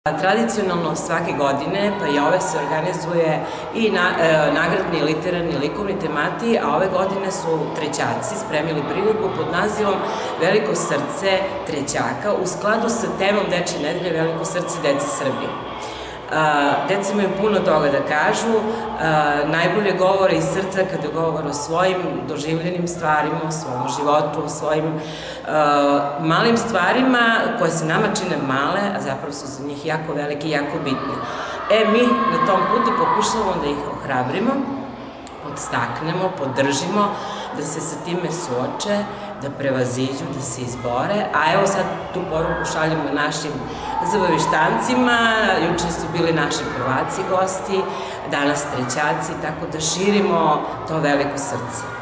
Tradicionalno svake godine, pa i ove se organizuje i nagradni, literarni, likovni temati, a ove godine su Trećaci spremili priredbu pod nazivom Veliko srce Trećaka u skladu sa temom Dečje nedelje Veliko srce dece Srbije. Deca imaju puno toga da kažu, najbolje govore iz srca kada govore o svojim doživljenim stvarima, o svom životu, o svojim malim stvarima koje se nama čine male, a zapravo su za njih jako velike i jako bitne. Mi na tom putu pokušavamo da ih ohrabrimo, podstaknemo, podržimo, da se sa time suoče, da prevaziđu, da se izbore, a evo sad tu poruku šaljemo našim zabavištancima, juče su bili naši prvaci gosti, danas Trećaci, tako da širimo to veliko srce.